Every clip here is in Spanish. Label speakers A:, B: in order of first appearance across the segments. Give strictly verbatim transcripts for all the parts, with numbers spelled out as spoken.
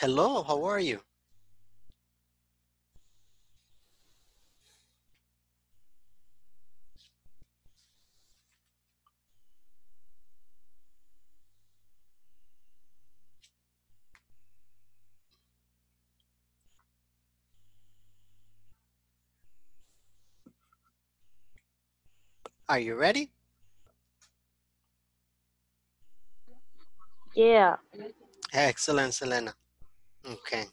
A: Hello, how are you? Are you ready?
B: Yeah.
A: Excellent, Selena. Okay.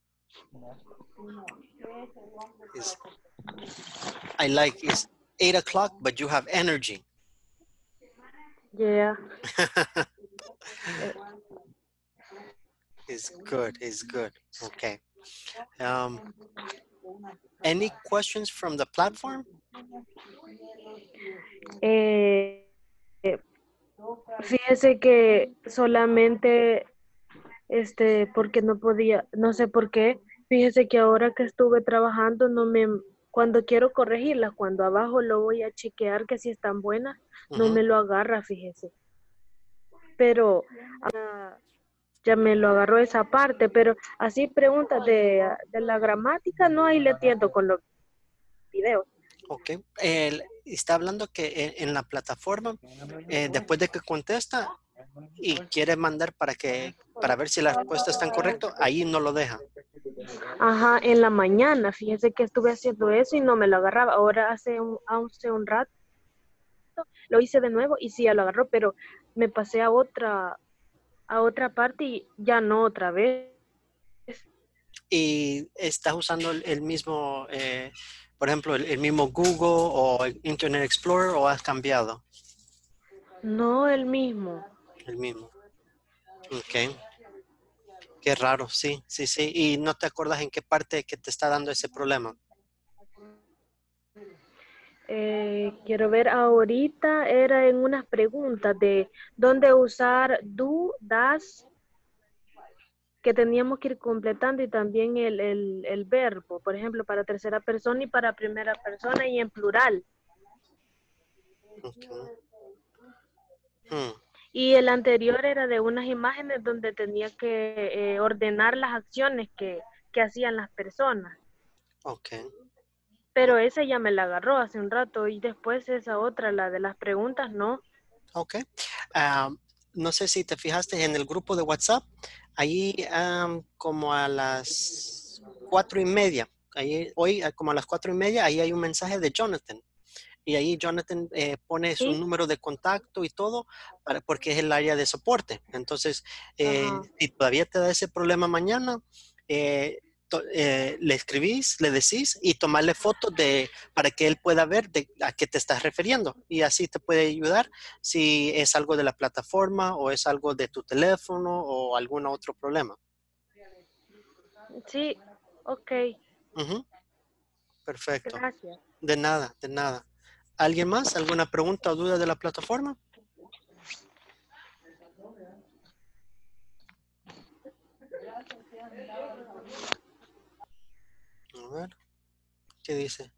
A: It's, I like it's eight o'clock, but you have energy.
B: Yeah.
A: It's good. It's good. Okay. Um, any questions from the platform?
B: Eh, fíjese que solamente, este, porque no podía, no sé por qué, fíjese que ahora que estuve trabajando, no me, cuando quiero corregirlas, cuando abajo lo voy a chequear que si están buenas, no
A: Ujú.
B: me lo agarra, fíjese. Pero ah, ya me lo agarró esa parte, pero así preguntas de, de la gramática, no, ahí le entiendo con los videos.
A: Ok. El- está hablando que en, en la plataforma, eh, después de que contesta y quiere mandar para que para ver si las respuestas están correctas, ahí no lo deja.
B: Ajá, en la mañana, fíjese que estuve haciendo eso y no me lo agarraba. Ahora hace un, hace un rato lo hice de nuevo y sí ya lo agarró, pero me pasé a otra, a otra parte y ya no otra vez.
A: Y estás usando el, el mismo, eh, por ejemplo, el, el mismo Google o el Internet Explorer o has cambiado
B: No el mismo.
A: el mismo. Ok, qué raro, sí, sí, sí. Y no te acuerdas en qué parte que te está dando ese problema.
B: Eh, quiero ver ahorita, era en unas preguntas de dónde usar do, das, que teníamos que ir completando y también el, el, el verbo, por ejemplo, para tercera persona y para primera persona y en plural.
A: Okay. Hmm,
B: Y el anterior era de unas imágenes donde tenía que eh, ordenar las acciones que, que hacían las personas.
A: ok,
B: Pero esa ya me la agarró hace un rato y después esa otra, la de las preguntas, no.
A: ok. Ah, no sé si te fijaste en el grupo de WhatsApp, ahí am, como a las cuatro y media, ahí, hoy ah, como a las cuatro y media, ahí hay un mensaje de Jonathan. Y ahí Jonathan eh, pone su
B: Sí,
A: número de contacto y todo para, porque es el área de soporte. Entonces, eh,
B: ajá.
A: si todavía te da ese problema mañana, eh, to- eh, le escribís, le decís y tomarle fotos de, para que él pueda ver de a qué te estás refiriendo. Y así te puede ayudar si es algo de la plataforma o es algo de tu teléfono o algún otro problema.
B: Sí, ok,
A: Ujú, perfecto.
B: gracias.
A: De nada, de nada. ¿Alguien más? ¿Alguna pregunta o duda de la plataforma? A ver, ¿qué dice?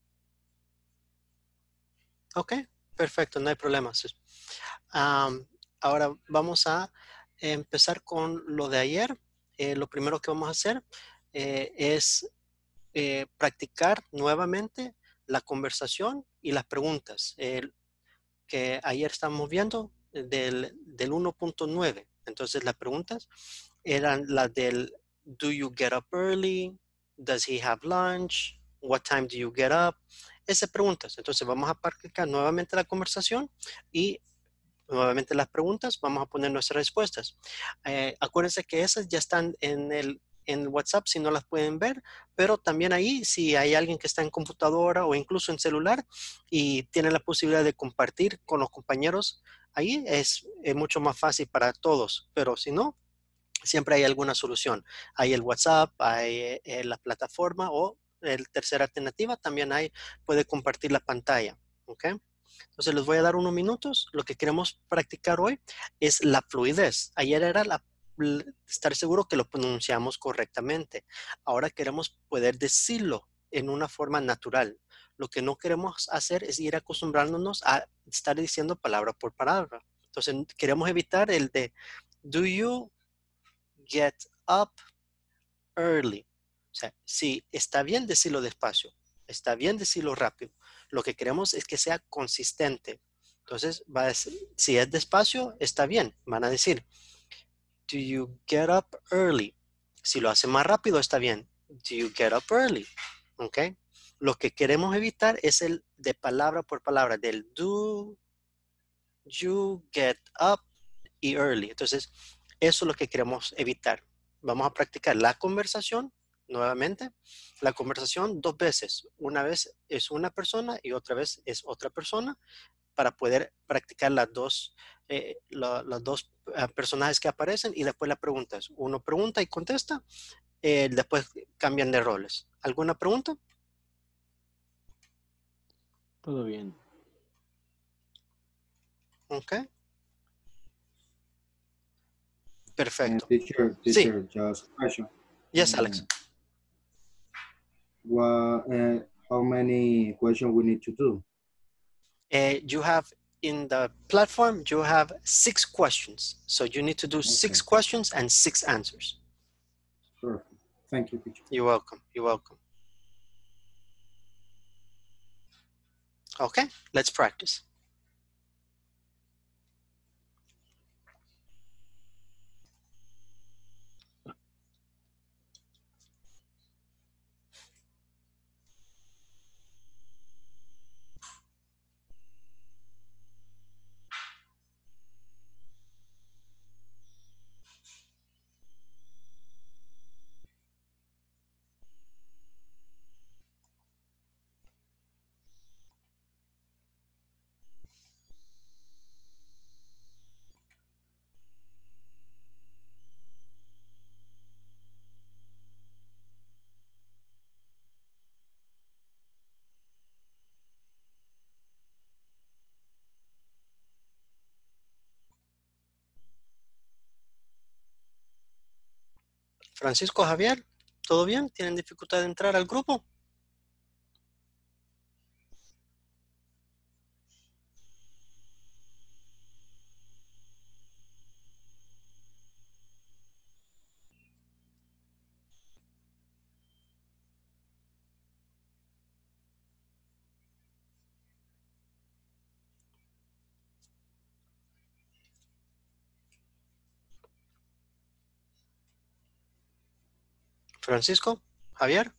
A: Ok, perfecto, no hay problemas. Am, ahora vamos a empezar con lo de ayer. Eh, lo primero que vamos a hacer eh, es eh, practicar nuevamente la conversación y las preguntas eh, que ayer estamos viendo del, del uno punto nueve. Entonces las preguntas eran las del Do you get up early? Does he have lunch? What time do you get up? Esas preguntas. Entonces vamos a practicar nuevamente la conversación y nuevamente las preguntas, vamos a poner nuestras respuestas. Eh, acuérdense que esas ya están en el en WhatsApp si no las pueden ver, pero también ahí si hay alguien que está en computadora o incluso en celular y tiene la posibilidad de compartir con los compañeros, ahí es, es mucho más fácil para todos, pero si no, siempre hay alguna solución. Hay el WhatsApp, hay eh, la plataforma o el tercera alternativa, también hay, puede compartir la pantalla. ¿Ok? Entonces les voy a dar unos minutos. Lo que queremos practicar hoy es la fluidez. Ayer era la, estar seguro que lo pronunciamos correctamente. Ahora queremos poder decirlo en una forma natural. Lo que no queremos hacer es ir acostumbrándonos a estar diciendo palabra por palabra. Entonces queremos evitar el de do you get up early. O sea, sí, está bien decirlo despacio, está bien decirlo rápido. Lo que queremos es que sea consistente. Entonces, va a decir, si es despacio, está bien. Van a decir, do you get up early? Si lo hace más rápido, está bien. Do you get up early? ¿Ok? Lo que queremos evitar es el de palabra por palabra, del do you get up y early. Entonces, eso es lo que queremos evitar. Vamos a practicar la conversación nuevamente. La conversación dos veces. Una vez es una persona y otra vez es otra persona para poder practicar las dos, eh, la, los dos uh, personajes que aparecen y después las preguntas. Uno pregunta y contesta, eh, después cambian de roles. ¿Alguna pregunta?
C: Todo bien.
A: Ok.
D: Uh,
A: Perfecto.
D: teacher,
A: Sí.
D: teacher, just a question.
A: Yes,
D: Uh,
A: Alex.
D: What, uh, how many questions we need to do?
A: Uh, you have in the platform, you have six questions. So you need to do
D: Okay.
A: six questions and six answers.
D: Perfect. Thank you, teacher.
A: You're welcome. You're welcome. Okay, let's practice. Francisco, Javier, ¿todo bien? ¿Tienen dificultad de entrar al grupo? Francisco, Javier.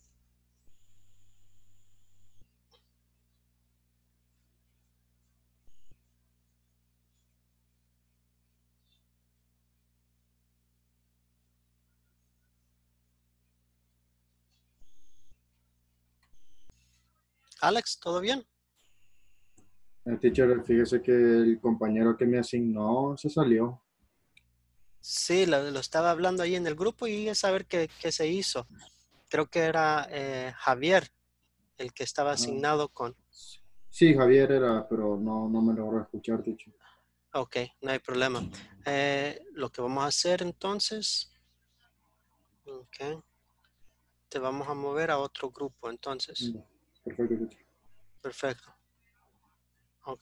A: Alex, ¿todo bien?
D: Uh, teacher, fíjese que el compañero que me asignó se salió.
A: Sí, lo, lo estaba hablando ahí en el grupo y a saber qué, qué se hizo. Creo que era eh, Javier el que estaba
D: Ah,
A: asignado con...
D: sí, Javier era, pero no, no me logró escuchar, teacher.
A: Ok, no hay problema. Eh, lo que vamos a hacer entonces... Ok. Te vamos a mover a otro grupo entonces.
D: Mm, perfecto, teacher.
A: Perfecto. Ok.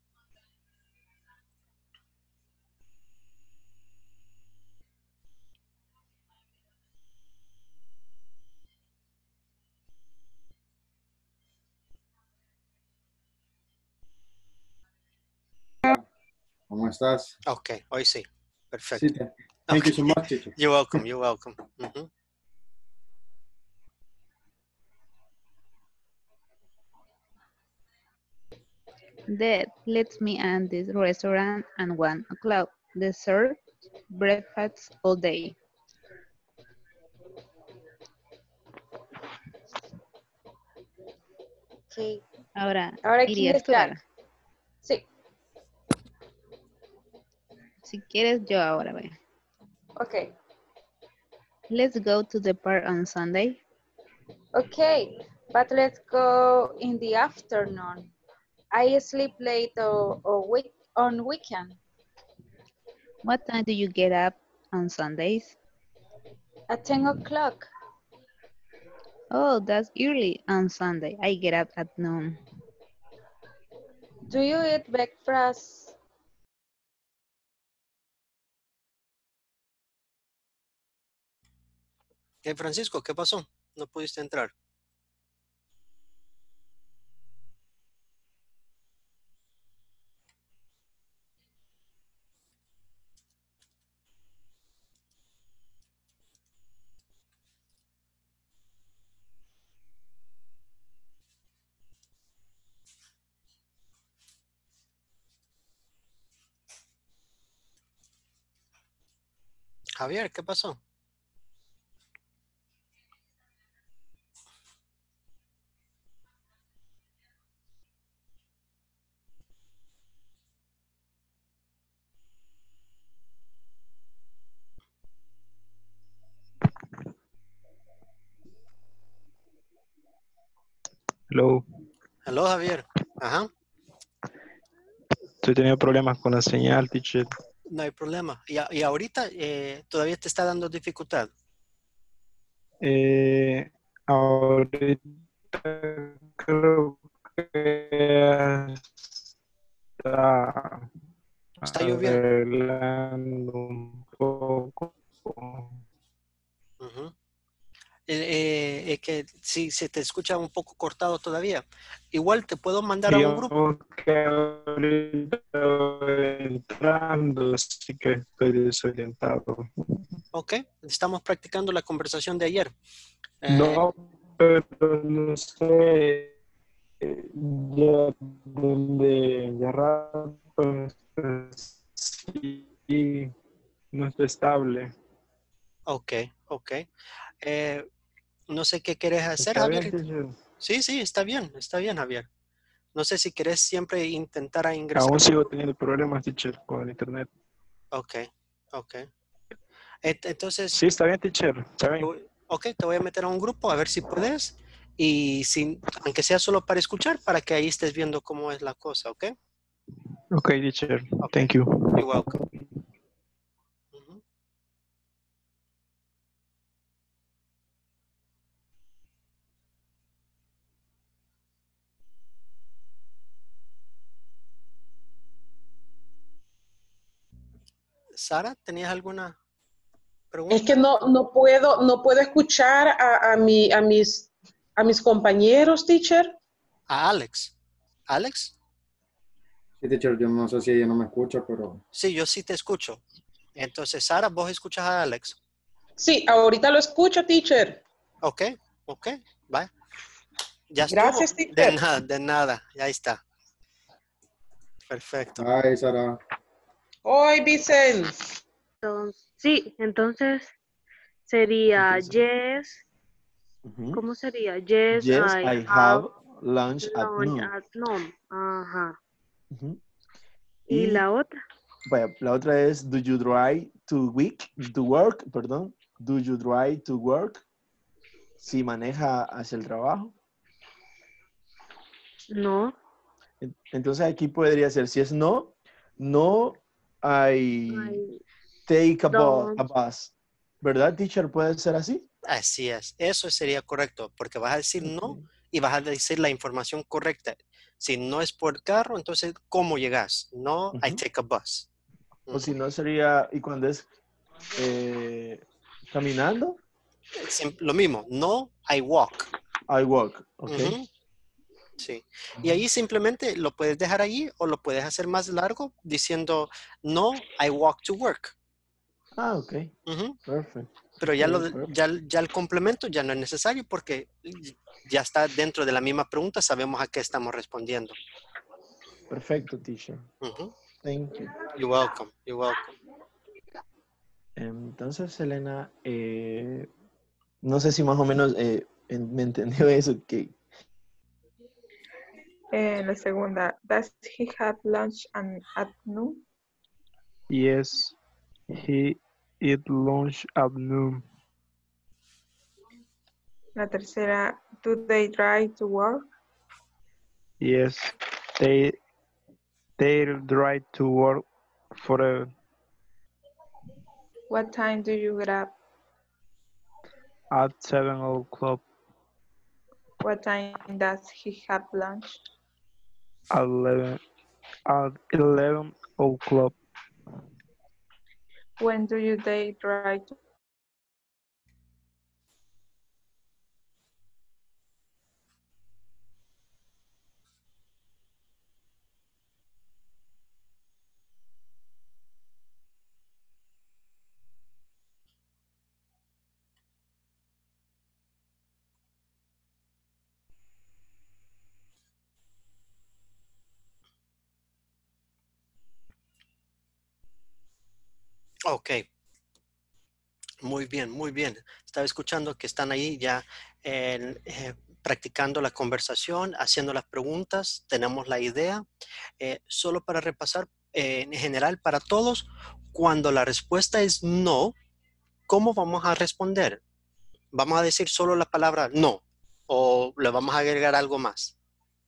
D: ¿Cómo estás?
A: Ok, hoy sí.
D: Sí,
A: Perfecto.
D: te- thank
A: Okay.
D: you so much, teacher.
A: You're welcome, you're welcome. Ujú.
E: Dad lets me in this restaurant at one o'clock. Dessert, breakfast all day.
F: Ok.
E: Ahora,
F: Ahora, ¿quién
E: irías tú,
F: está?
E: ¿verdad?
F: Sí.
E: Si quieres, yo ahora, ve.
F: Ok.
E: Let's go to the park on Sunday.
F: Okay. But let's go in the afternoon. I sleep late or, or week on weekend.
E: What time do you get up on Sundays?
F: At ten o'clock.
E: Oh, that's early on Sunday. I get up at noon.
F: Do you eat breakfast?
A: ¿Qué, Francisco? ¿Qué pasó? No pudiste entrar. Javier, ¿qué pasó?
C: Hello.
A: Hello, Javier. Ajá.
C: Estoy teniendo problemas con la señal, teacher.
A: No hay problema. Y, a- y ahorita eh, todavía te está dando dificultad.
C: Eh, ahorita creo que está
A: Está lloviendo.
C: arreglando un poco.
A: Ujú. Eh, eh, es que sí, se te escucha un poco cortado todavía. Igual te puedo mandar a un grupo.
C: Digamos que ahorita voy entrando, así que estoy desorientado.
A: Ok, estamos practicando la conversación de ayer. Eh,
C: No, pero no sé. Eh, ya donde ya rato pues, sí, no está estable.
A: ok, ok. Eh, no sé qué quieres hacer,
C: ¿Está bien,
A: Javier.
C: teacher?
A: Sí, sí, está bien, está bien, Javier. No sé si querés siempre intentar a ingresar.
C: Aún sigo teniendo problemas, teacher, con el internet.
A: Ok, ok. Et- Entonces,
C: Sí, está bien, teacher. Está
A: te
C: bien.
A: voy- ok, te voy a meter a un grupo a ver si puedes. Y sin, aunque sea solo para escuchar, para que ahí estés viendo cómo es la cosa, ¿ok?
C: Ok, teacher.
A: Ok,
C: Thank you.
A: you're welcome. Ujú. Sara, ¿tenías alguna
G: Es que
A: pregunta?
G: no, no puedo, no puedo escuchar a, a, mi, a, mis, a mis compañeros, teacher.
A: A Alex. ¿Alex?
D: Sí, teacher, yo no sé si ella no me escucha, pero
A: Sí, yo sí te escucho. Entonces, Sara, ¿vos escuchas a Alex?
G: Sí, ahorita lo escucho, teacher.
A: Ok, ok, vaya. Ya estuvo.
G: Gracias,
A: De
G: teacher.
A: nada, de nada. Ya está. Perfecto.
D: ay, Sara,
G: Hoy, Vicente.
B: Entonces, sí, entonces sería
H: Entonces,
B: yes.
H: ujú.
B: ¿Cómo sería? Yes,
H: Yes,
B: I
H: I
B: have
H: have lunch at
B: lunch
H: noon.
B: at noon. Ajá.
H: Ujú.
B: ¿Y
H: Y
B: la otra?
H: vaya, la otra es, do you drive to week, to work, perdón. Do you drive to work? Si maneja hacia el trabajo.
B: No.
H: En- Entonces aquí podría ser, si es no, no, I
B: I
H: take a bus, a
B: don't.
H: bus. ¿Verdad, teacher? ¿Puede ser así?
A: Así es. Eso sería correcto, porque vas a decir no
H: Ok.
A: y vas a decir la información correcta. Si no es por carro, entonces, ¿cómo llegas? No, I
H: Ujú.
A: take a bus.
H: O si
A: Ujú.
H: no sería, y cuando es eh, caminando,
A: Sim- Lo mismo, no, I walk.
H: I walk. Ok.
A: Ujú. Sí. Y ahí simplemente lo puedes dejar ahí o lo puedes hacer más largo diciendo no, I walk to work.
H: Ah, ok.
A: Ujú.
H: Perfect.
A: Pero ya, lo,
H: Ok, perfect.
A: ya, ya el complemento ya no es necesario porque ya está dentro de la misma pregunta, sabemos a qué estamos respondiendo.
H: Perfecto, teacher.
A: Ujú.
H: Thank you.
A: You're welcome, you're welcome.
H: Entonces, Elena, eh, no sé si más o menos eh, en- me entendió eso, que
I: Eh, la segunda, does he have lunch and, at noon?
C: Yes, he eat lunch at noon.
I: La tercera, do they drive to work?
C: Yes, they they drive to work for a,
I: What time do you get up?
C: at seven o'clock.
I: What time does he have lunch?
C: At eleven at eleven o'clock.
I: When do you they drive to
A: Ok. Muy bien, muy bien. Estaba escuchando que están ahí ya eh, eh, practicando la conversación, haciendo las preguntas, tenemos la idea. Eh, solo para repasar, eh, en general, para todos, cuando la respuesta es no, ¿cómo vamos a responder? ¿Vamos a decir solo la palabra no o le vamos a agregar algo más?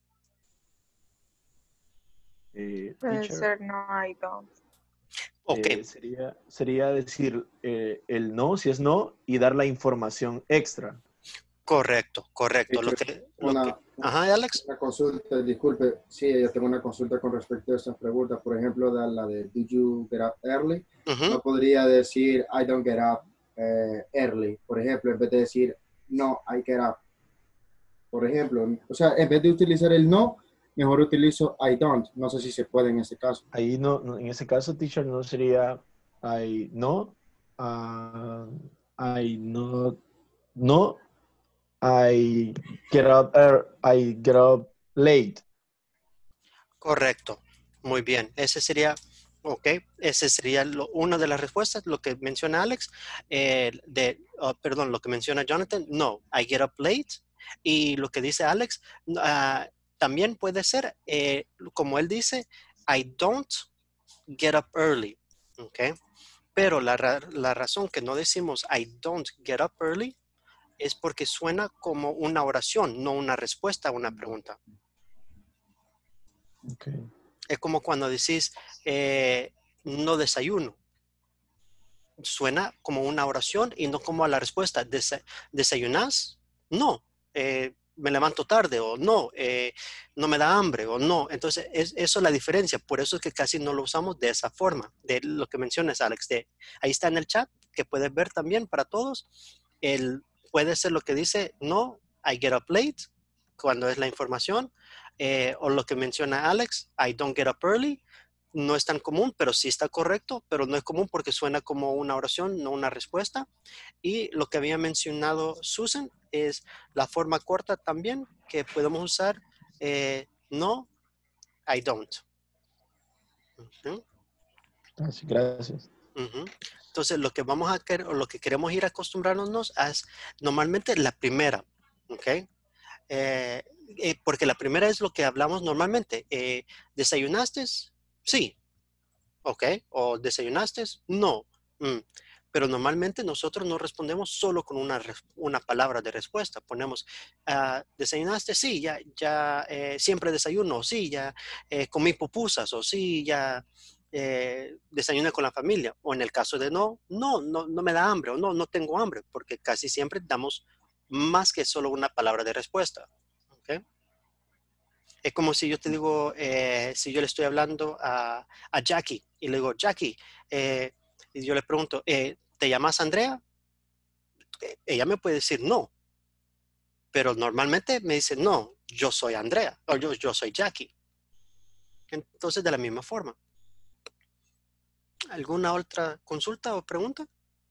H: Eh,
I: Uh,
H: teacher,
I: sir, no, I don't.
A: Ok,
H: eh, sería, sería decir eh, el no, si es no, y dar la información extra.
A: correcto, correcto. Lo
D: Teacher,
A: que, lo
D: una,
A: que, ajá, Alex.
D: una consulta, disculpe, sí, yo tengo una consulta con respecto a esas preguntas, por ejemplo, de la de Did you get up early?
A: Ujú.
D: No podría decir I don't get up eh, early, por ejemplo, en vez de decir no, I get up. Por ejemplo, o sea, en vez de utilizar el no, mejor utilizo I don't. No sé si se puede en ese caso.
H: Ahí no, no- en ese caso, teacher, no sería I no, uh, I no, no, I get up, ear- I get up late.
A: Correcto, muy bien. Ese sería, ok, ese sería lo- una de las respuestas, lo que menciona Alex, eh, de, oh, perdón, lo que menciona Jonathan, no, I get up late. Y lo que dice Alex, ah, también puede ser, eh, como él dice, I don't get up early, ok. Pero la, ra- la razón que no decimos I don't get up early es porque suena como una oración, no una respuesta a una pregunta.
H: Okay.
A: Es como cuando decís, eh, no desayuno. Suena como una oración y no como a la respuesta. Desa ¿Desayunás? No. Eh, me levanto tarde o no. Eh, no me da hambre o no. Entonces, es, eso es la diferencia. Por eso es que casi no lo usamos de esa forma. De lo que mencionas, Alex. De, ahí está en el chat, que puedes ver también para todos. El, puede ser lo que dice, no, I get up late, cuando es la información. Eh, o lo que menciona Alex, I don't get up early. No es tan común, pero sí está correcto, pero no es común porque suena como una oración, no una respuesta. Y lo que había mencionado Susan es la forma corta también que podemos usar, eh, no, I don't. ¿Sí?
H: Gracias. Gracias.
A: Uh-huh. Entonces, lo que vamos a querer, o lo que queremos ir acostumbrándonos es normalmente la primera, ¿ok? Eh, eh, porque la primera es lo que hablamos normalmente. Eh, ¿Desayunaste? Sí. ¿Ok? ¿O desayunaste? No. Mm. Pero normalmente nosotros no respondemos solo con una, una palabra de respuesta. Ponemos, uh, ¿desayunaste? Sí, ya, ya eh, siempre desayuno. Sí, ya eh, comí pupusas. O sí, ya eh, desayuné con la familia. O en el caso de no, no, no, no me da hambre. O no, no tengo hambre. Porque casi siempre damos más que solo una palabra de respuesta. ¿Ok? Es como si yo te digo, eh, si yo le estoy hablando a, a Jackie y le digo, Jackie, eh, y yo le pregunto, eh, ¿te llamas Andrea? Eh, ella me puede decir no, pero normalmente me dice, no, yo soy Andrea o yo, yo soy Jackie. Entonces, de la misma forma. ¿Alguna otra consulta o pregunta?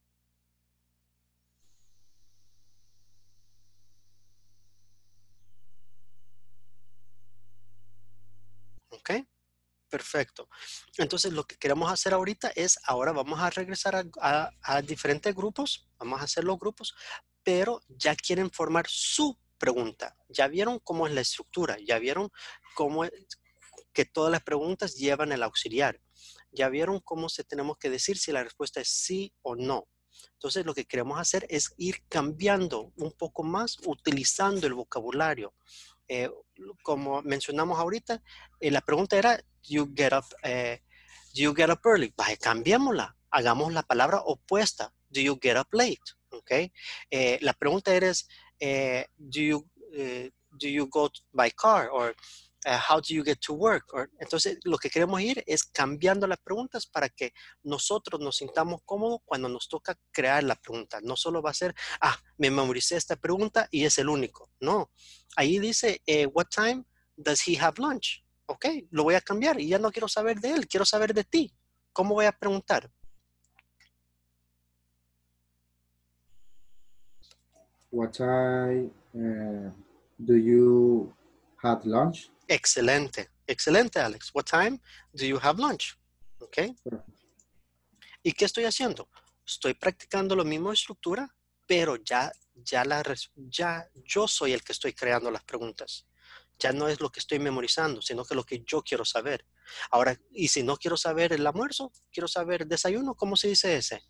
A: Ok. Perfecto. Entonces, lo que queremos hacer ahorita es, ahora vamos a regresar a, a, a diferentes grupos, vamos a hacer los grupos, pero ya quieren formar su pregunta. Ya vieron cómo es la estructura, ya vieron cómo es, que todas las preguntas llevan el auxiliar. Ya vieron cómo se tenemos que decir si la respuesta es sí o no. Entonces, lo que queremos hacer es ir cambiando un poco más, utilizando el vocabulario. Eh, como mencionamos ahorita, eh, la pregunta era, you get up, eh, do you get up early? Vaya, cambiémosla, hagamos la palabra opuesta, do you get up late? Okay. Eh, la pregunta era, eh, do, you, eh, do you go by car? Or uh, how do you get to work? Or, entonces, lo que queremos ir es cambiando las preguntas para que nosotros nos sintamos cómodos cuando nos toca crear la pregunta. No solo va a ser, ah, me memoricé esta pregunta y es el único. No, ahí dice, eh, what time does he have lunch? Ok, lo voy a cambiar y ya no quiero saber de él, quiero saber de ti. ¿Cómo voy a preguntar?
D: What time uh, do you have lunch?
A: Excelente, excelente, Alex. What time do you have lunch? Ok. ¿Y qué estoy haciendo? Estoy practicando la misma estructura, pero ya, ya, la, ya yo soy el que estoy creando las preguntas. Ya no es lo que estoy memorizando, sino que lo que yo quiero saber. Ahora, y si no quiero saber el almuerzo, quiero saber el desayuno, ¿cómo se dice ese?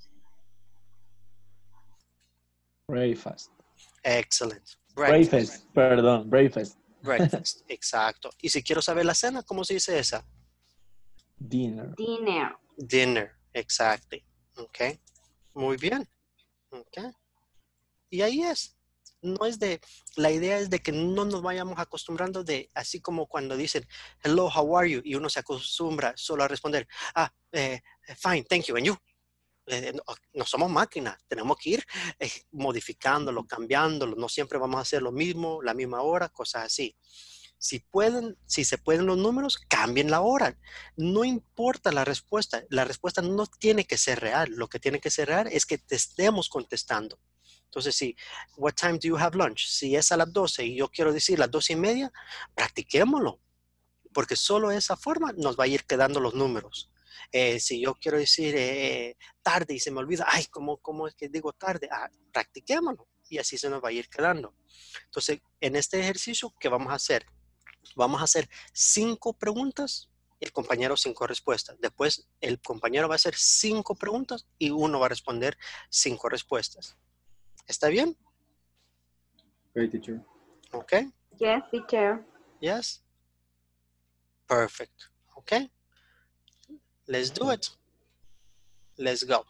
H: Breakfast.
A: Excellent.
H: Breakfast,
A: Breakfast.
H: perdón, breakfast.
A: Breakfast, exacto. Y si quiero saber la cena, ¿cómo se dice esa?
H: Dinner.
F: Dinner.
A: Dinner, exactly. Ok, muy bien. Ok. Y ahí es. No es de, la idea es de que no nos vayamos acostumbrando de, así como cuando dicen, hello, how are you? Y uno se acostumbra solo a responder, ah, eh, fine, thank you, and you. Eh, no, no somos máquinas, tenemos que ir eh, modificándolo, cambiándolo, no siempre vamos a hacer lo mismo, la misma hora, cosas así. Si pueden, si se pueden los números, cambien la hora. No importa la respuesta, la respuesta no tiene que ser real, lo que tiene que ser real es que te estemos contestando. Entonces, si, what time do you have lunch? Si es a las doce y yo quiero decir las doce y media, practiquémoslo, porque solo de esa forma nos va a ir quedando los números. Eh, si yo quiero decir eh, tarde y se me olvida, ay, ¿cómo, ¿cómo es que digo tarde? Ah, practiquémoslo y así se nos va a ir quedando. Entonces, en este ejercicio, ¿qué vamos a hacer? Vamos a hacer cinco preguntas, el compañero cinco respuestas. Después, el compañero va a hacer cinco preguntas y uno va a responder cinco respuestas. ¿Está bien?
D: Okay, teacher.
A: Okay.
F: Yes, teacher.
A: Yes. Perfect. Okay. Let's do it. Let's go.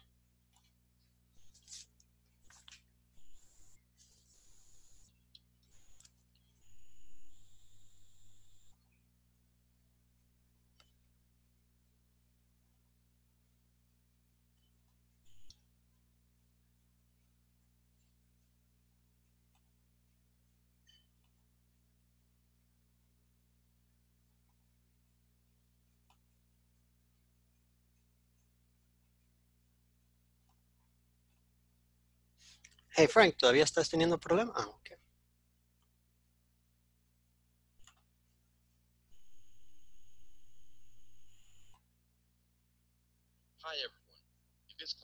A: Hey, Frank, ¿todavía estás teniendo problemas? Ah, ok.
J: Hi everyone. In this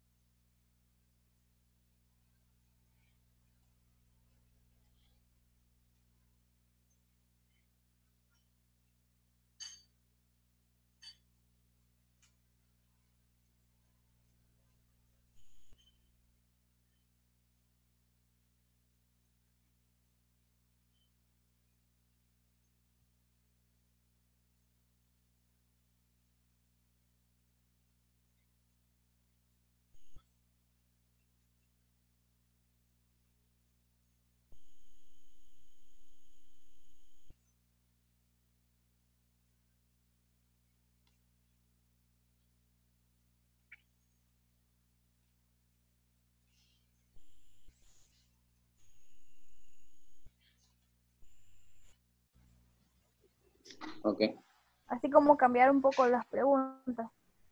K: Ok.
L: Así como cambiar un poco las preguntas.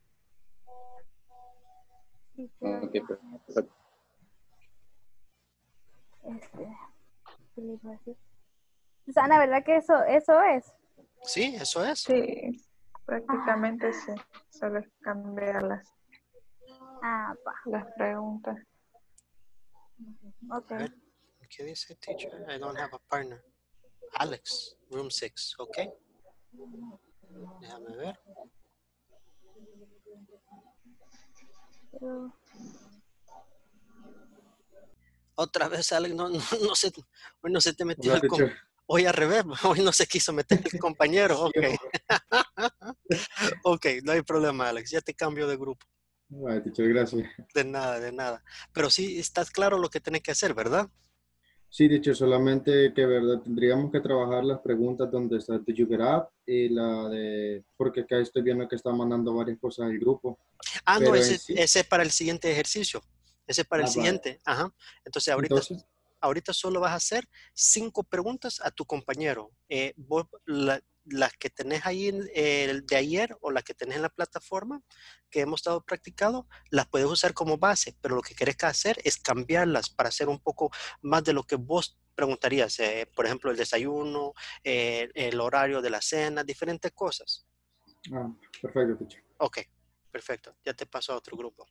L: Sí,
K: Ok, perfecto.
L: Este, ¿qué le iba a decir? Susana, ¿verdad que eso, eso es?
A: Sí, eso es.
I: Sí, prácticamente ah. sí. Solo cambiar las,
L: ah, pa.
I: las preguntas.
L: Ok.
A: ¿Qué dice, teacher? I don't have a partner. Alex, room six, ok. Déjame ver.
L: Pero...
A: Otra vez, Alex, no, no, no, se, hoy no se te metió
D: Hola,
A: el com hoy al revés, hoy no se quiso meter el compañero, ok. Ok, no hay problema, Alex, ya te cambio de grupo.
D: Vale, teacher, gracias.
A: De nada, de nada. Pero sí, estás claro lo que tenés que hacer, ¿verdad?
D: Sí, dicho, solamente que verdad tendríamos que trabajar las preguntas donde está Did you get up y la de, porque acá estoy viendo que está mandando varias cosas al grupo.
A: Ah,
D: pero
A: no, ese,
D: sí,
A: ese es para el siguiente ejercicio. Ese es para
D: ah,
A: el siguiente. Vale. Ajá. Entonces ahorita,
D: Entonces,
A: ahorita solo vas a hacer cinco preguntas a tu compañero. Eh, vos, la, las que tenés ahí eh, de ayer o las que tenés en la plataforma que hemos estado practicando, las puedes usar como base, pero lo que querés que hacer es cambiarlas para hacer un poco más de lo que vos preguntarías. Eh, por ejemplo, el desayuno, eh, el horario de la cena, diferentes cosas.
D: Ah, perfecto, teacher.
A: Ok, perfecto. Ya te paso a otro grupo.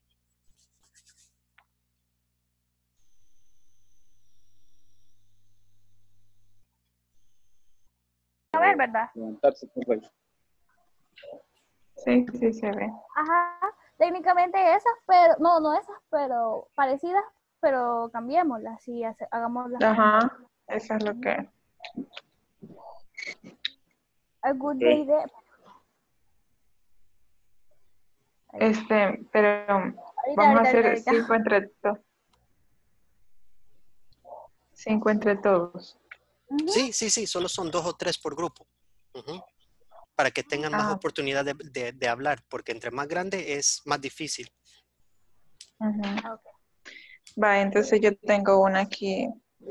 L: A ver, ¿verdad?
K: Levantarse, por favor.
I: Sí, sí se ve.
L: Ajá, técnicamente esas, pero, no, no esas, pero parecidas, pero cambiémoslas y hace- hagámoslas.
I: Ajá, eso es lo que...
L: A good day de...
I: Este, pero
L: Ahorita,
I: vamos a
L: ahorita,
I: hacer
L: ahorita, ahorita.
I: cinco entre todos. Cinco entre todos.
L: Ujú.
A: Sí, sí, sí, solo son dos o tres por grupo. Ujú. Para que tengan más
I: Ah,
A: oportunidad de, de- de hablar, porque entre más grande es más difícil.
I: ujú.
L: Ok.
I: Va, entonces yo tengo una aquí.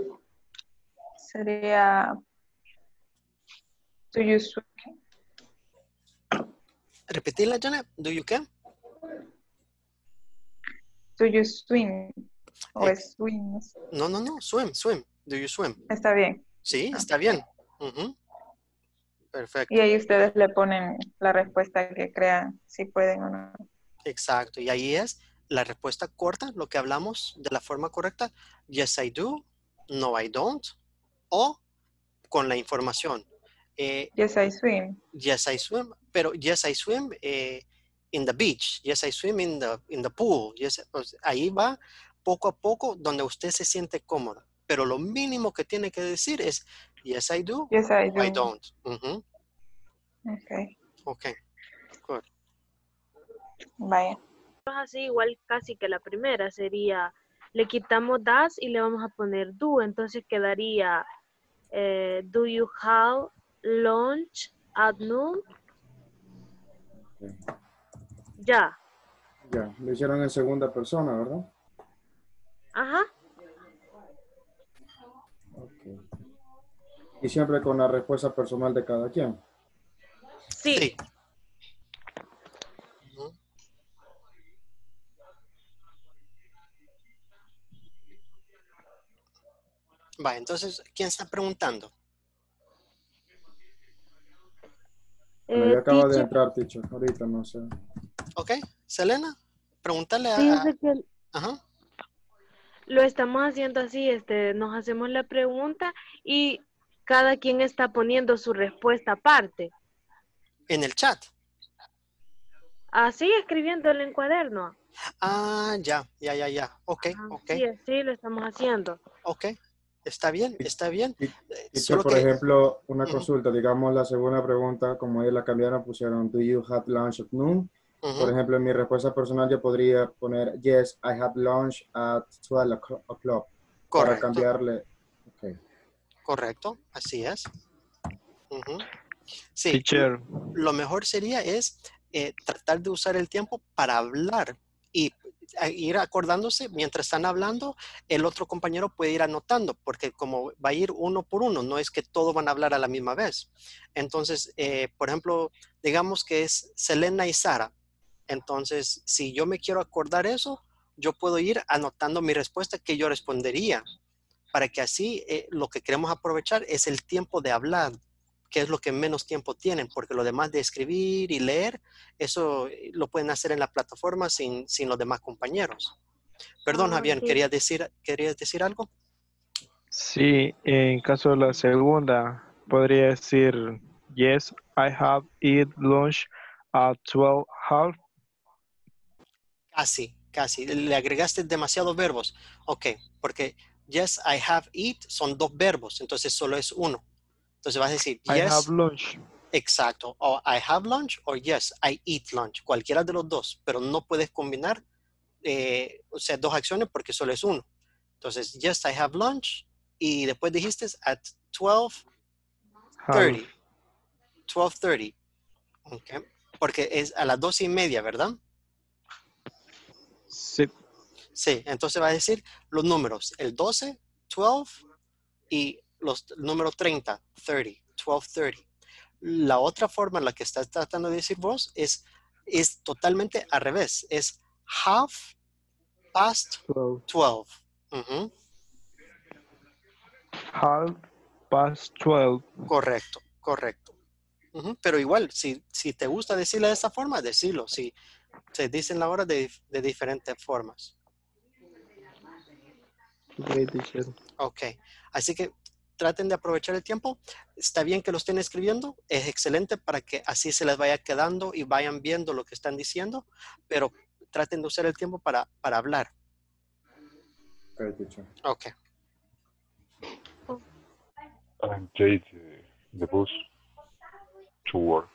I: Sería... Do you swim?
A: Repetirla, Janet. ¿Do you qué?
I: Do you swim? O
A: Eh,
I: es swim. no sé.
A: no, no, no, swim, swim. Do you swim?
I: Está bien.
A: Sí,
I: Ah.
A: está bien. Ujú.
I: Y
A: Perfecto.
I: ahí ustedes le ponen la respuesta que crean, si pueden o no.
A: Exacto. Y ahí es la respuesta corta, lo que hablamos de la forma correcta. Yes, I do. No, I don't. O con la información. Eh,
I: Yes, I swim.
A: yes, I swim. Pero yes, I swim eh, in the beach. Yes, I swim in the, in the pool. Yes, o sea, ahí va poco a poco donde usted se siente cómoda. Pero lo mínimo que tiene que decir es yes, I do.
I: Yes, I
A: No, I
I: do.
A: don't. Ujú.
I: Ok,
A: Ok. Good.
I: vaya.
B: Así igual casi que la primera sería, le quitamos das y le vamos a poner do, entonces quedaría eh, do you have lunch at noon?
D: Ok.
B: Ya,
D: Ya, lo hicieron en segunda persona, ¿verdad?
B: ajá,
D: Ok. Y siempre con la respuesta personal de cada quien.
B: sí.
A: Sí. Ujú. Va, entonces, ¿quién está preguntando?
D: Bueno,
B: Eh,
D: ya acaba de
B: teacher,
D: entrar, teacher. Ahorita no sé.
A: Ok, Selena, pregúntale a... a-
B: fíjese que
A: Ajá.
B: lo estamos haciendo así, este, nos hacemos la pregunta y cada quien está poniendo su respuesta aparte,
A: En el chat.
B: así escribiéndolo en cuaderno.
A: Ah, ya, ya, ya, ya. Ok,
B: Ajá,
A: ok,
B: sí, así lo estamos haciendo.
A: ok. Está bien, está bien.
D: Y-
A: Eh,
D: Teacher,
A: Solo
D: por
A: que...
D: ejemplo, una
A: Ujú,
D: consulta, digamos la segunda pregunta, como ellos la cambiaron, pusieron, do you have lunch at noon? Por
A: ujú,
D: ejemplo, en mi respuesta personal yo podría poner, yes, I have lunch at twelve o'clock, para
A: correcto,
D: cambiarle. Ok.
A: correcto, así es. Ujú. Sí, lo,
C: Teacher,
A: lo mejor sería es eh, tratar de usar el tiempo para hablar y a- ir acordándose mientras están hablando, el otro compañero puede ir anotando, porque como va a ir uno por uno, no es que todos van a hablar a la misma vez. Entonces, eh, por ejemplo, digamos que es Selena y Sara. Entonces, si yo me quiero acordar eso, yo puedo ir anotando mi respuesta que yo respondería, para que así eh, lo que queremos aprovechar es el tiempo de hablar, que es lo que menos tiempo tienen, porque lo demás de escribir y leer, eso eh, lo pueden hacer en la plataforma sin, sin los demás compañeros. Perdón,
B: Ah,
A: Javier,
B: sí.
A: ¿querías decir, ¿querías decir algo?
C: sí, en caso de la segunda, podría decir, yes, I have eat lunch at twelve half.
A: Casi, casi. Le agregaste demasiados verbos. Ok, porque yes, I have eat son dos verbos, entonces solo es uno. Entonces vas a decir
C: I have
A: yes,
C: lunch.
A: exacto, o I have lunch o yes, I eat lunch, cualquiera de los dos, pero no puedes combinar, eh, o sea, dos acciones porque solo es uno. Entonces, yes, I have lunch y después dijiste at twelve
C: Half.
A: thirty, twelve thirty, ok, porque es a las doce y media, ¿verdad?
C: Sí.
A: Sí, entonces va a decir los números, el doce, doce y los números treinta, treinta, doce thirty. La otra forma en la que estás tratando de decir vos es, es totalmente al revés, es half past
C: twelve.
A: twelve. Ujú,
C: Half past twelve.
A: correcto, correcto. Ujú, pero igual, si, si te gusta decirlo de esa forma, decirlo. Si se dicen la hora de, de diferentes formas.
C: Okay, teacher.
A: Ok, así que traten de aprovechar el tiempo. Está bien que lo estén escribiendo, es excelente para que así se les vaya quedando y vayan viendo lo que están diciendo, pero traten de usar el tiempo para, para hablar.
D: Okay, teacher.
A: Ok.
M: I take the, the bus to work.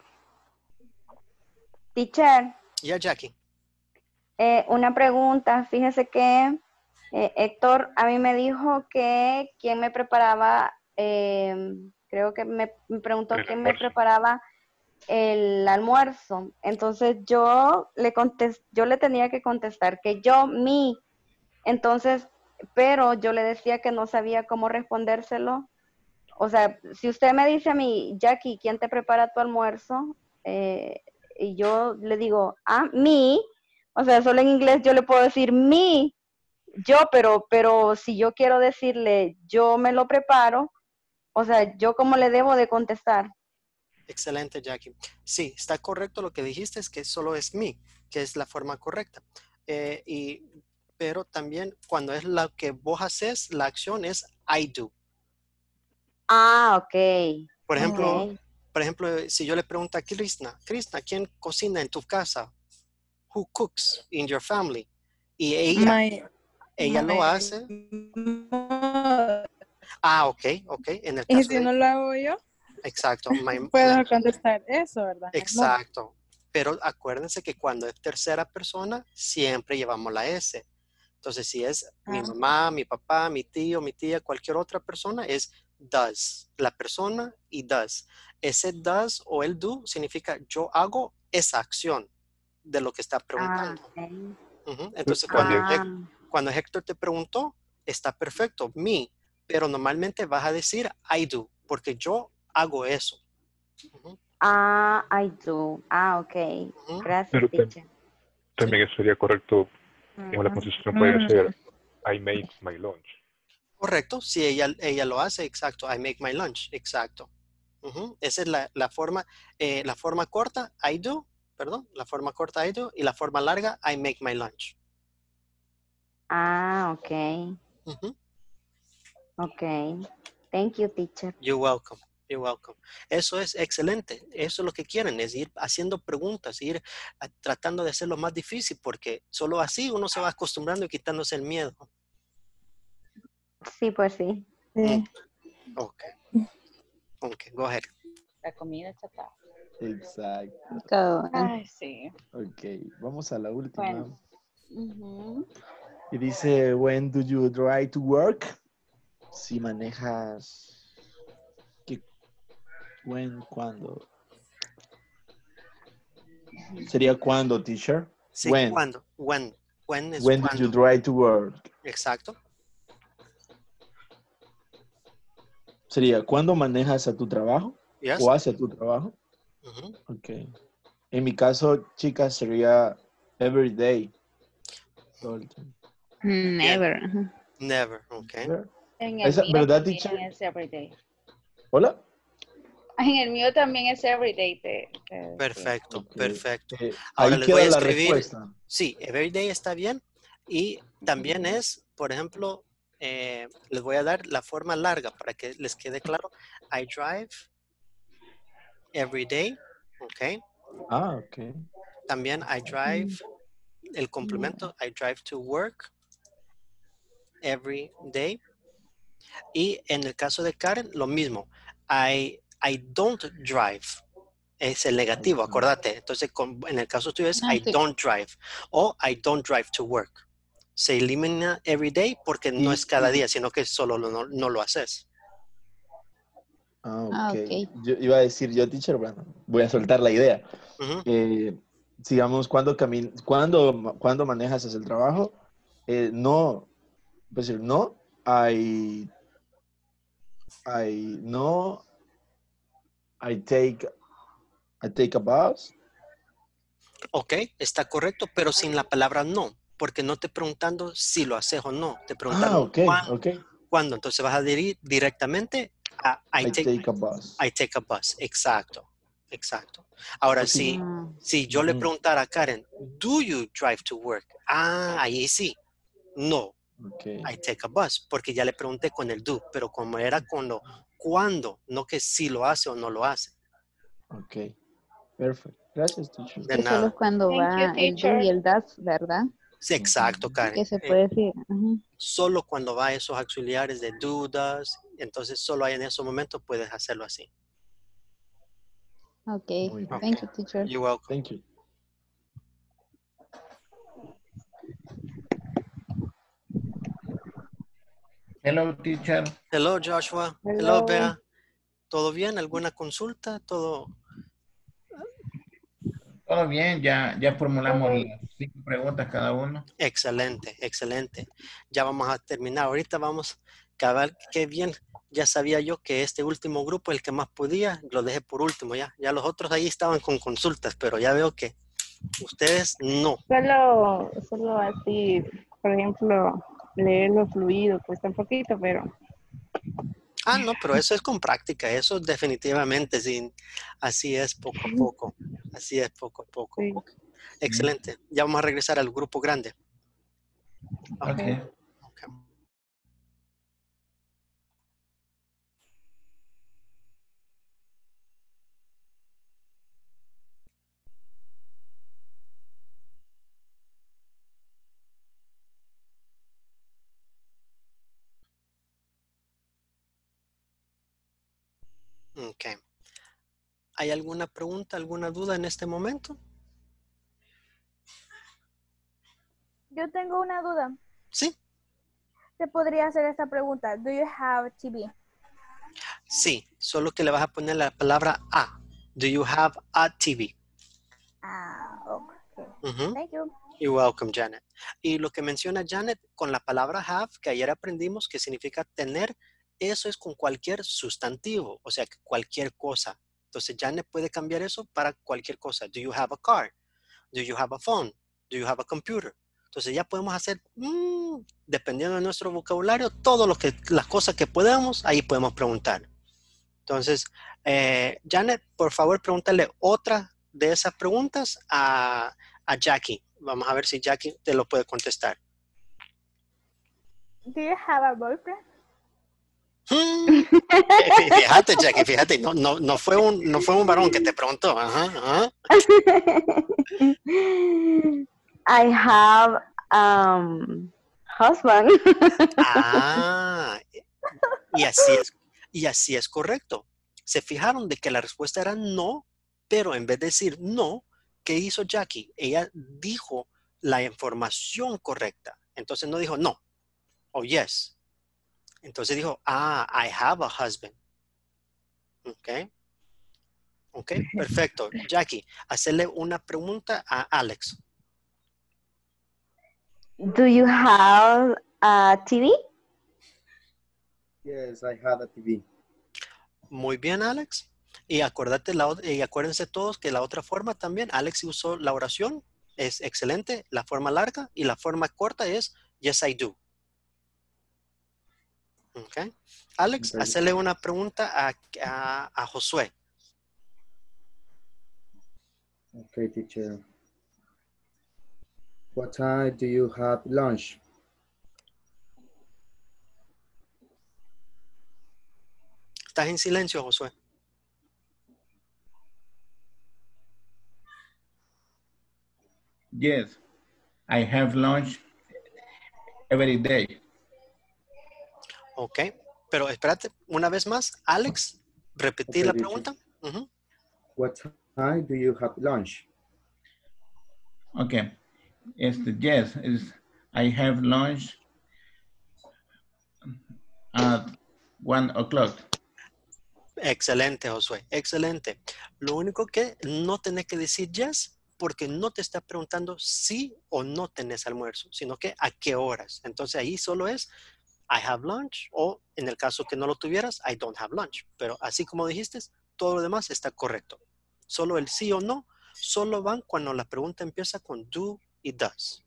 N: Teacher,
A: Ya, Jackie.
N: eh, una pregunta. Fíjese que eh, Héctor a mí me dijo que quién me preparaba, eh, creo que me, me preguntó
M: El
N: quién me
M: almuerzo.
N: preparaba el almuerzo. Entonces yo le contest, yo le tenía que contestar que yo, mi. Entonces, pero yo le decía que no sabía cómo respondérselo. O sea, si usted me dice a mí, Jackie, ¿quién te prepara tu almuerzo? Eh, y yo le digo, ah, me. O sea, solo en inglés yo le puedo decir me, yo, pero, pero si yo quiero decirle yo me lo preparo, o sea, yo cómo le debo de contestar.
A: Excelente, Jackie. Sí, está correcto lo que dijiste, es que solo es me, que es la forma correcta. Eh, y, pero también cuando es lo que vos haces, la acción es I do.
N: Ah, ok.
A: Por ejemplo,
N: Ok.
A: por ejemplo, si yo le pregunto a Krishna, Krishna, ¿quién cocina en tu casa? Who cooks in your family? Y ella,
O: My,
A: ella lo
O: my
A: hace.
O: mother.
A: Ah, ok, ok. En el
O: Y
A: caso
O: si
A: de,
O: no lo hago yo,
A: exacto, my,
O: puedo contestar eso, ¿verdad? My mother.
A: exacto. Pero acuérdense que cuando es tercera persona, siempre llevamos la S. Entonces, si es mi
O: Ah,
A: mamá, mi papá, mi tío, mi tía, cualquier otra persona, es does. La persona y does. Ese does o el do significa yo hago esa acción de lo que está
N: Ah,
A: preguntando.
N: ok.
A: Ujú. Entonces, cuando,
M: También,
N: Ah,
A: Hec- cuando Héctor te preguntó, está perfecto, me. Pero normalmente vas a decir I do, porque yo hago eso. Ujú,
N: ah, I do. Ah, ok.
A: ujú.
N: Gracias,
M: pero tam-
N: teacher.
M: también sería correcto, en la
N: Mm.
M: constitución puede ser I make my lunch.
A: Correcto, si ella, ella lo hace, exacto. I make my lunch, exacto. Ujú. Esa es la, la forma, eh, la forma corta, I do, perdón, la forma corta, I do, y la forma larga, I make my lunch.
N: Ah, ok.
A: Ujú.
N: Ok. Thank you, teacher.
A: You're welcome, you're welcome. Eso es excelente, eso es lo que quieren, es ir haciendo preguntas, ir a- tratando de hacerlo más difícil, porque solo así uno se va acostumbrando y quitándose el miedo.
N: Sí, pues sí.
O: sí.
A: Ok, ok, go ahead.
F: La comida chata.
E: Exacto.
F: Go. Ay, sí.
E: Ok, vamos a la última.
F: Bueno. Ujú.
E: Y dice, when do you drive to work? Si manejas... ¿Qué? When, ¿cuándo? Sería cuándo, teacher?
A: Sí,
E: When.
A: ¿cuándo? When. When es
E: When do you
A: cuando.
E: drive to work?
A: Exacto.
E: Sería, ¿cuándo manejas a tu trabajo?
A: Yes.
E: ¿O hacia tu trabajo?
A: Ujú.
E: Ok. En mi caso, chicas, sería every day. Todo el tiempo.
N: Never.
A: Never, ok.
E: Never.
F: En el
E: Esa,
F: mío
E: ¿verdad,
F: también
E: teacher?
F: es everyday.
E: ¿Hola?
F: En el mío también es everyday. Te, te
A: Perfecto,
E: Ok.
A: perfecto.
E: Eh,
A: Ahora
E: ahí
A: les voy
E: queda
A: a
E: la
A: escribir.
E: respuesta.
A: Sí, everyday está bien. Y también es, por ejemplo, eh, les voy a dar la forma larga para que les quede claro. I drive every day, ok.
E: Ah, ok.
A: También I drive, el complemento, I drive to work every day. Y en el caso de Karen, lo mismo. I, I don't drive. Es el negativo, acordate. Entonces, con, en el caso tuyo es
F: Ah,
A: I
F: sí.
A: don't drive o I don't drive to work. Se elimina every day porque no
E: Y-
A: es cada día, sino que solo lo, no, no lo haces.
E: Ah, ok.
F: Ah, ok.
E: Yo iba a decir yo, teacher, bueno, voy a soltar la idea.
A: Ujú.
E: Eh, sigamos, cuando, camin cuando, cuando manejas hacia el trabajo, eh, no, pues decir, no, I, I, no, I take, I take a bus.
A: Ok, está correcto, pero sin la palabra no, porque no te preguntando si lo haces o no, te
E: Ah,
A: preguntaron
E: ok,
A: cuándo.
E: ok.
A: ¿Cuándo? Entonces vas a dirigir directamente a I,
E: I
A: take,
E: take a bus.
A: I take a bus. Exacto, Exacto. Ahora,
H: Pues sí.
A: si, si yo le
H: Ujú.
A: preguntara a Karen, do you drive to work? Ah, ahí sí. No,
H: Okay.
A: I take a bus, porque ya le pregunté con el do, pero como era con lo cuándo, no que si lo hace o no lo hace.
H: Okay. Perfect. Gracias, teacher.
A: De
F: Que solo es
A: nada.
F: cuando
B: Thank you,
F: va el do y
B: teacher.
F: el das, ¿verdad?
A: Sí, exacto, Karen.
F: Que se
A: Eh,
F: puede decir. Ajá.
A: solo cuando va esos auxiliares de do, does, entonces solo en esos momentos puedes hacerlo así.
F: Okay.
H: Muy bien.
F: Thank you, teacher.
A: You're welcome.
H: Thank you.
P: Hello, teacher.
A: Hello, Joshua. Hello,
B: Hello.
A: Bea. ¿Todo bien? ¿Alguna consulta? ¿Todo?
P: Todo bien, ya, ya formulamos las cinco preguntas cada uno.
A: Excelente, excelente. Ya vamos a terminar. Ahorita vamos, cabal, qué bien. Ya sabía yo que este último grupo, el que más podía, lo dejé por último ya. Ya los otros ahí estaban con consultas, pero ya veo que ustedes no.
O: Solo, solo así, por ejemplo, leerlo fluido, cuesta un poquito, pero
A: Ah, no, pero eso es con práctica. Eso definitivamente, sí. Así es poco a poco. Así es poco a poco.
O: sí.
A: Ok. Excelente. Ya vamos a regresar al grupo grande. Ok.
P: Okay.
A: Ok. Ok. ¿Hay alguna pregunta, alguna duda en este momento?
L: Yo tengo una duda.
A: Sí.
L: Te podría hacer esta pregunta. Do you have T V?
A: Sí, solo que le vas a poner la palabra a. Do you have a T V?
L: Ah, ok.
A: Ujú.
L: Thank you.
A: You're welcome, Janet. Y lo que menciona Janet con la palabra have, que ayer aprendimos que significa tener, eso es con cualquier sustantivo, o sea, que cualquier cosa. Entonces, Janet puede cambiar eso para cualquier cosa. Do you have a car? Do you have a phone? Do you have a computer? Entonces, ya podemos hacer, mmm, dependiendo de nuestro vocabulario, todo lo que, las cosas que podamos, ahí podemos preguntar. Entonces, eh, Janet, por favor, pregúntale otra de esas preguntas a, a Jackie. Vamos a ver si Jackie te lo puede contestar.
L: Do you have a boyfriend?
A: Hmm. Fíjate, Jackie, fíjate, no, no, no, fue un, no fue un varón que te preguntó. Ajá, ajá.
N: I have um husband.
A: Ah, y así es, y así es correcto. Se fijaron de que la respuesta era no, pero en vez de decir no, ¿qué hizo Jackie? Ella dijo la información correcta. Entonces no dijo no o yes. Entonces dijo, ah, I have a husband. Ok. Ok, perfecto. Jackie, hacerle una pregunta a Alex.
N: Do you have a T V?
D: Yes, I have a T V.
A: Muy bien, Alex. Y acuérdate la, y acuérdense todos que la otra forma también, Alex usó la oración, es excelente, la forma larga, y la forma corta es yes, I do. Ok. Alex,
D: Okay.
A: hacerle una pregunta a, a, a Josué.
D: Okay, teacher. What time do you have lunch?
A: Estás en silencio, Josué.
P: Yes, I have lunch every day.
A: Ok, pero espérate, una vez más, Alex, repetir
D: Okay,
A: la
D: teacher.
A: pregunta. Uh-huh.
D: What time do you have lunch?
P: Okay. Este, yes, is I have lunch at one o'clock.
A: Excelente, Josué, excelente. Lo único que no tenés que decir yes porque no te está preguntando si o no tenés almuerzo, sino que a qué horas. Entonces ahí solo es I have lunch o en el caso que no lo tuvieras, I don't have lunch. Pero así como dijiste, todo lo demás está correcto. Solo el sí o no, solo van cuando la pregunta empieza con do y does.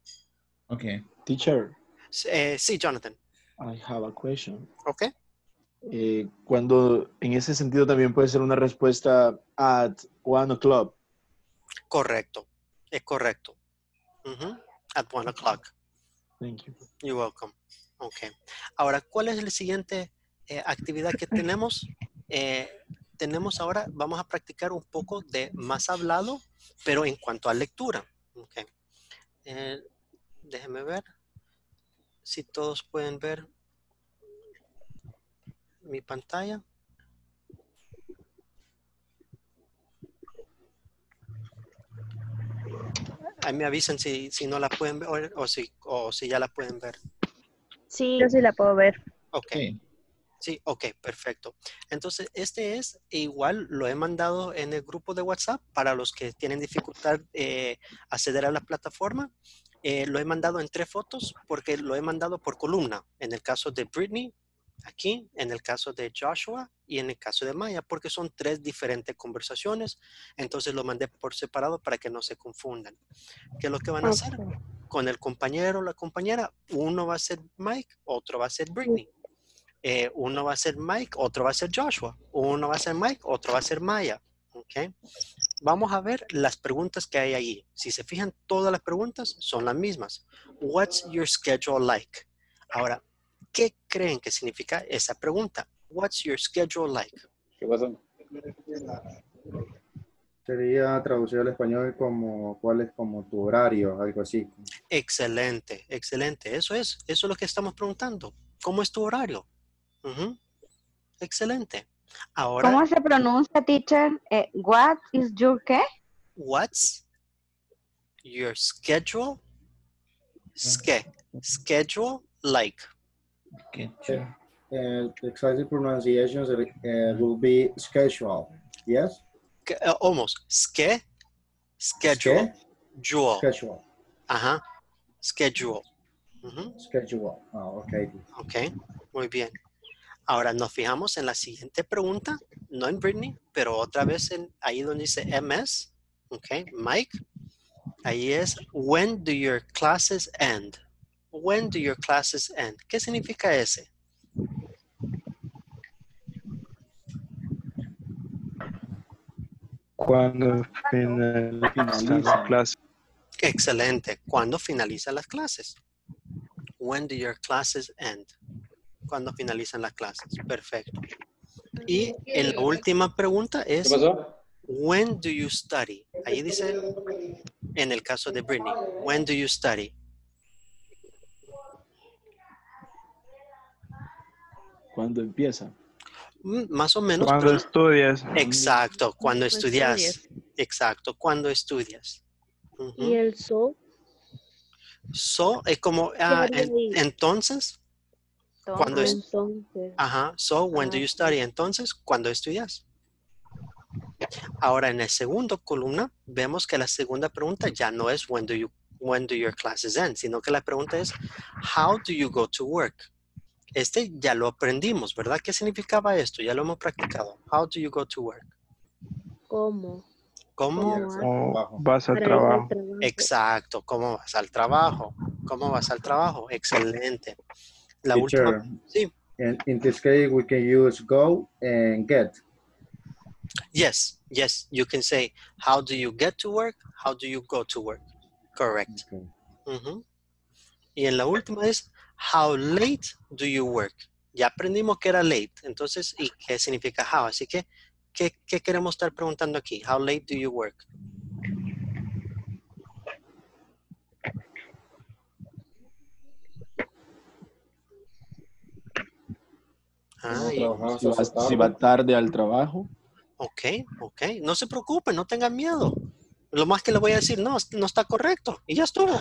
P: Okay.
H: Teacher,
A: Eh, sí, Jonathan.
H: I have a question.
A: Okay.
H: Eh, cuando en ese sentido también puede ser una respuesta at one o'clock.
A: Correcto, es correcto. Uh-huh. At one o'clock.
H: Thank you.
A: You're welcome. Ok. Ahora, ¿cuál es la siguiente eh, actividad que tenemos? Eh, tenemos ahora, vamos a practicar un poco de más hablado, pero en cuanto a lectura. Ok. Eh, déjenme ver si todos pueden ver mi pantalla. Ahí me avisan si, si no la pueden ver o si, o si ya la pueden ver.
B: Sí.
O: Yo sí la puedo ver.
A: Ok. Sí, ok, perfecto. Entonces, este es, igual lo he mandado en el grupo de WhatsApp para los que tienen dificultad eh, acceder a la plataforma. Eh, lo he mandado en tres fotos porque lo he mandado por columna. En el caso de Brittany, aquí, en el caso de Joshua y en el caso de Maya, porque son tres diferentes conversaciones. Entonces lo mandé por separado para que no se confundan. ¿Qué es lo que van a hacer? Con el compañero o la compañera, uno va a ser Mike, otro va a ser Brittany. Eh, uno va a ser Mike, otro va a ser Joshua. Uno va a ser Mike, otro va a ser Maya. ¿Okay? Vamos a ver las preguntas que hay allí. Si se fijan, todas las preguntas son las mismas. What's your schedule like? Ahora, ¿qué creen que significa esa pregunta? What's your schedule like?
K: ¿Qué pasó?
D: Sería traducido al español como cuál es como tu horario, algo así.
A: Excelente, excelente. Eso es, eso es lo que estamos preguntando. ¿Cómo es tu horario? Uh-huh. Excelente. Ahora,
N: ¿Cómo se pronuncia, teacher? Eh, what is your qué?
A: What's your schedule? Ske, schedule like.
D: Uh, the exact pronunciation uh, will be schedule. Yes?
A: Uh, almost. Ske, schedule. Jewel.
D: Schedule.
A: Ajá. Schedule. Uh-huh.
D: Schedule. Oh, okay.
A: Ok, muy bien. Ahora nos fijamos en la siguiente pregunta, no en Brittany, pero otra vez en, ahí donde dice M S, ok, Mike, ahí es, when do your classes end? When do your classes end? ¿Qué significa ese?
C: Cuando finalizan las clases.
A: Excelente. ¿Cuándo finalizan las clases? When do your classes end? Cuando finalizan las clases. Perfecto. Y en la última pregunta es,
K: ¿Qué pasó?
A: when do you study? Ahí dice, en el caso de Brittany, when do you study?
H: ¿Cuándo empieza?
A: Mm, Más o menos.
C: Cuando
A: pero-
C: estudias.
A: Exacto, cuando
B: Cuando
A: estudias.
B: estudias.
A: Exacto, cuando estudias. Ujú.
B: Y el so.
A: So es como, ah,
B: haría
A: en-
B: ahí?
A: entonces, cuando
B: Ah,
A: es,
B: entonces.
A: ajá, so when do
B: Ah,
A: you
B: sí.
A: study? Entonces, ¿cuándo estudias? Ahora, en la segunda columna, vemos que la segunda pregunta ya no es when do you, when do your classes end, sino que la pregunta es, how do you go to work? Este ya lo aprendimos, ¿verdad? ¿Qué significaba esto? Ya lo hemos practicado. How do you go to work?
B: ¿Cómo?
A: ¿Cómo?
C: O vas al
B: Para ir al
C: trabajo.
B: trabajo.
A: Exacto, ¿cómo vas al trabajo? ¿Cómo vas al trabajo? Excelente. La
D: Teacher,
A: última, sí.
D: in, in this case, we can use go and get.
A: Yes, yes, you can say, how do you get to work? How do you go to work? Correct.
D: Okay.
A: Ujú. Y en la última es, how late do you work? Ya aprendimos que era late, entonces, ¿y qué significa how? Así que, ¿qué, qué queremos estar preguntando aquí? How late do you work? Ah, y-
H: Si va, si va tarde al trabajo.
A: ok, ok, no se preocupe, no tengan miedo. Lo más que le voy a decir, no, no está correcto, y ya estuvo.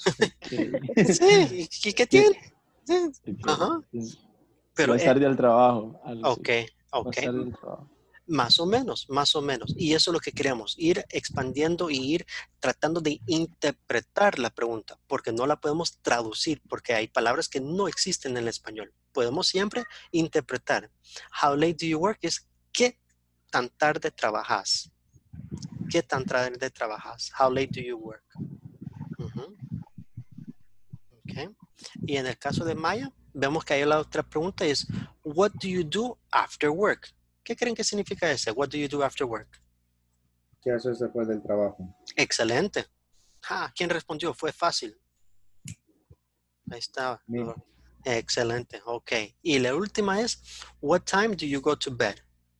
A: Sí, ¿y qué tiene? Sí. Ajá. Pero,
H: Vas
A: eh,
H: tarde al trabajo. algo así.
A: ok, ok.
H: Vas tarde al trabajo.
A: Más o menos, más o menos. Y eso es lo que queremos, ir expandiendo y ir tratando de interpretar la pregunta, porque no la podemos traducir, porque hay palabras que no existen en el español. Podemos siempre interpretar. How late do you work es ¿qué tan tarde trabajas? ¿Qué tan tarde trabajas? How late do you work? Ujú. Ok. Y en el caso de Maya, vemos que hay la otra pregunta es, what do you do after work? ¿Qué creen que significa ese? What do you do after work?
D: ¿Qué haces después del trabajo?
A: Excelente. Ah, ¿quién respondió? Fue fácil. Ahí está.
D: Me.
A: Excelente. Ok. Y la última es, what time do you go to bed?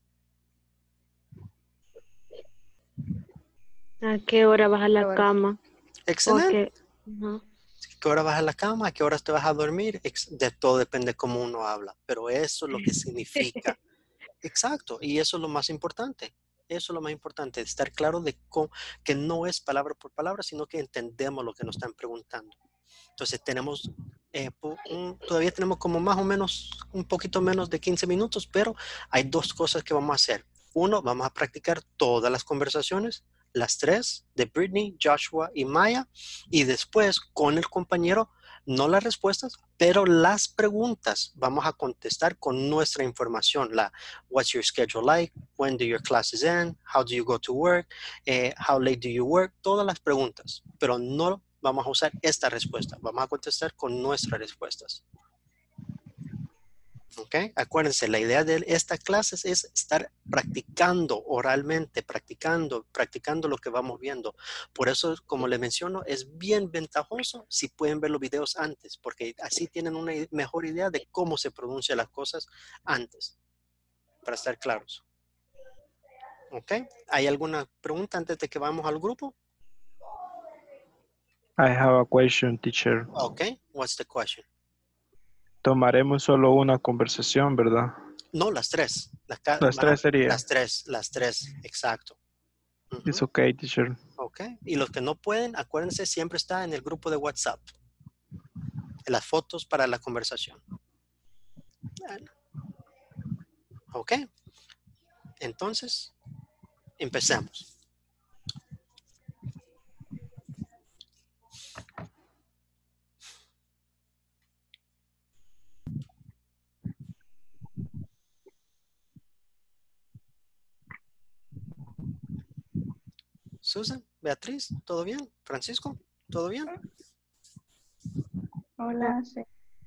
B: ¿A qué hora vas a la cama?
A: Excelente.
B: Okay. Uh-huh.
A: ¿Qué hora vas a la cama? ¿A qué horas te vas a dormir? De todo depende cómo uno habla, pero eso es lo que significa. Exacto, y eso es lo más importante. Eso es lo más importante, estar claro de cómo, que no es palabra por palabra, sino que entendemos lo que nos están preguntando. Entonces tenemos, eh, un, todavía tenemos como más o menos, un poquito menos de quince minutos, pero hay dos cosas que vamos a hacer. Uno, vamos a practicar todas las conversaciones, las tres de Brittany, Joshua y Maya, y después con el compañero, no las respuestas, pero las preguntas vamos a contestar con nuestra información, la what's your schedule like, when do your classes end, how do you go to work, eh, how late do you work, todas las preguntas, pero no vamos a usar esta respuesta, vamos a contestar con nuestras respuestas. ¿Ok? Acuérdense, la idea de esta clase es estar practicando oralmente, practicando, practicando lo que vamos viendo. Por eso, como les menciono, es bien ventajoso si pueden ver los videos antes, porque así tienen una mejor idea de cómo se pronuncian las cosas antes, para estar claros. ¿Ok? ¿Hay alguna pregunta antes de que vamos al grupo?
C: I have a question, teacher.
A: Ok, what's the question?
C: Tomaremos solo una conversación, ¿verdad?
A: No, las tres. Las,
C: las tres serían.
A: Las tres, las tres, exacto. Uh-huh.
C: It's okay, teacher.
A: Ok, y los que no pueden, acuérdense, siempre está en el grupo de WhatsApp. Las fotos para la conversación. Ok, entonces, empecemos. Susan, Beatriz, ¿todo bien? Francisco, ¿todo bien?
O: Hola. Sí.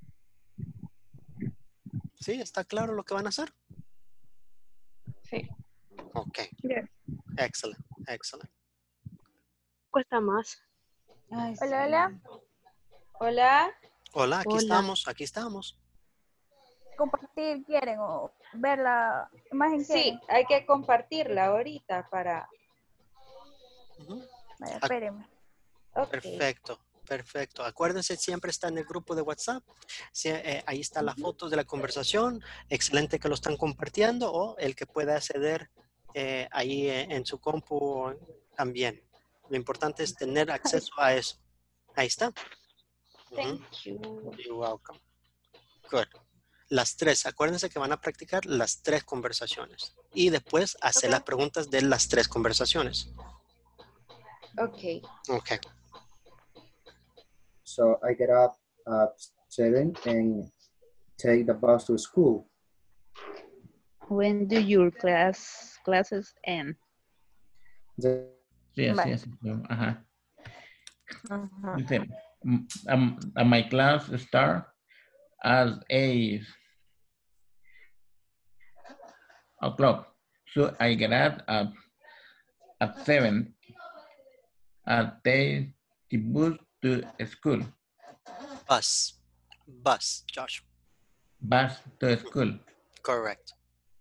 A: ¿Sí? ¿Está claro lo que van a hacer?
O: Sí.
A: Ok.
O: Yes.
A: Excelente, excelente.
B: Cuesta más.
F: Ay,
L: Hola,
F: sí.
L: hola.
F: Hola.
A: Hola, aquí
B: Hola.
A: estamos, aquí estamos.
L: ¿Compartir quieren o ver la imagen?
F: Sí,
L: quieren?
F: hay que compartirla ahorita para...
A: Uh-huh.
L: Vaya, espérenme.
F: Okay.
A: Perfecto, perfecto. Acuérdense, siempre está en el grupo de WhatsApp. Sí, eh, ahí está la foto de la conversación. Excelente que lo están compartiendo o el que pueda acceder eh, ahí en, en su compu también. Lo importante es tener acceso a eso. Ahí está.
F: Thank
A: Uh-huh.
F: you.
A: You're welcome. Good. Las tres, acuérdense que van a practicar las tres conversaciones y después hacer
F: Okay.
A: las preguntas de las tres conversaciones.
F: Okay.
A: Okay.
D: So I get up at seven and take the bus to school.
O: When do your class classes end?
D: The,
P: Sí, así
L: Vale.
P: es. Ajá.
L: Ajá.
P: Dice, um, um, my class start at eight o'clock. So I get up at, at seven and take the bus to school.
A: Bus. Bus, Josh.
P: Bus to school.
A: Correct.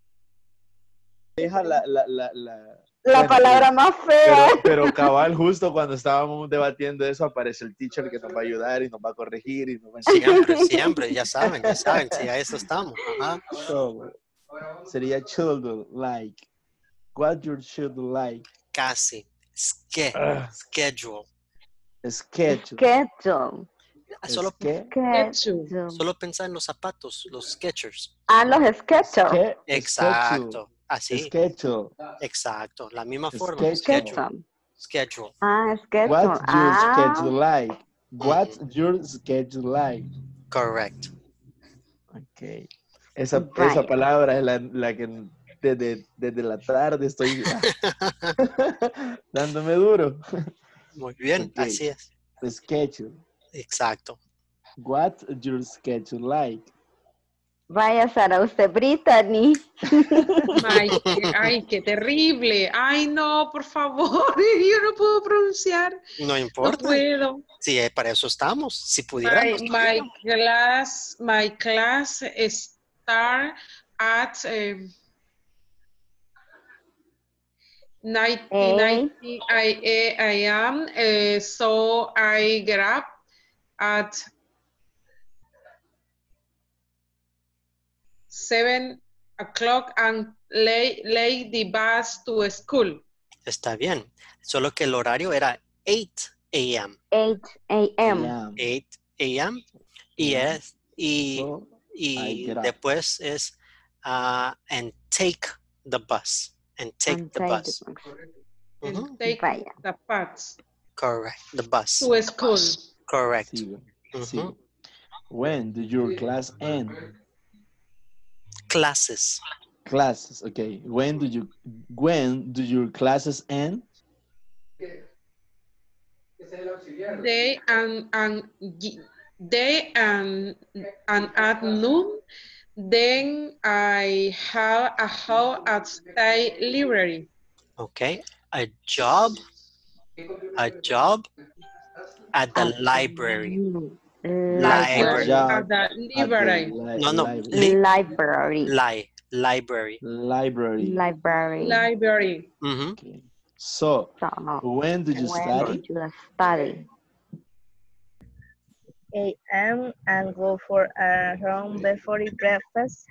E: Deja la, la, la, la,
N: La
E: bueno,
N: palabra
E: pero,
N: más fea.
E: pero, pero cabal, justo cuando estábamos debatiendo eso, aparece el teacher que nos va a ayudar y nos va a corregir y nos va a enseñar.
A: Siempre, siempre, ya saben, ya saben, si a eso estamos. Ajá.
E: So, sería children like. What your children like?
A: Casi. Ske,
E: Uh,
A: schedule.
E: Schedule.
N: Schedule.
A: Solo,
N: Schedule.
A: solo pensar en los zapatos, los Skechers.
N: Ah, los sketchers.
E: Ske-
A: Exacto. Así.
E: Schedule.
A: Exacto. La misma forma.
E: Schedule.
A: Schedule. Schedule.
N: Ah, schedule.
E: What's your
N: Ah.
E: schedule like? What's your schedule like?
A: Correct.
E: Ok. Esa,
N: Right.
E: esa palabra es la, la que desde, desde la tarde estoy dándome duro.
A: Muy bien,
E: Ok.
A: así es.
E: Schedule.
A: Exacto.
E: What's your schedule like?
N: Vaya, Sara, usted Brittany.
G: Ay, qué, ay, qué terrible. Ay, no, por favor. Yo no puedo pronunciar.
A: No
G: No
A: importa.
G: puedo.
A: Sí, eh, para eso estamos. Si
G: My,
A: pudiéramos.
G: my class, my class start at um, nine a m Uh, so I get up at seven o'clock and lay, lay the bus to school.
A: Está bien. Solo que el horario era eight a m
N: eight a m
A: eight a m Y es y,
E: So, I
A: y
E: get up.
A: después es uh, and take the bus. And take
N: And
A: the
N: take
A: bus.
N: the bus.
G: And
A: Mhm.
G: take
N: Vaya.
G: the bus
A: Correct. The bus.
G: to school.
A: Correct.
E: Sigo,
A: Mhm.
E: sigo. When do your class end?
A: Classes.
E: Classes, okay. When do you when do your classes end?
G: Day and and y- day and and at noon, then I have a how at state library.
A: Okay. A job. A job at the
N: At the
A: library.
N: Library.
E: Job
G: At the
E: at the
G: library.
E: li-
A: No, no.
E: library.
A: Li
N: Library.
A: li library.
E: Library.
N: Library.
G: Library.
A: Mhm.
E: Okay. So,
N: So,
E: when do you
N: when
E: study?
N: did you study?
B: A M and go for a run before the breakfast.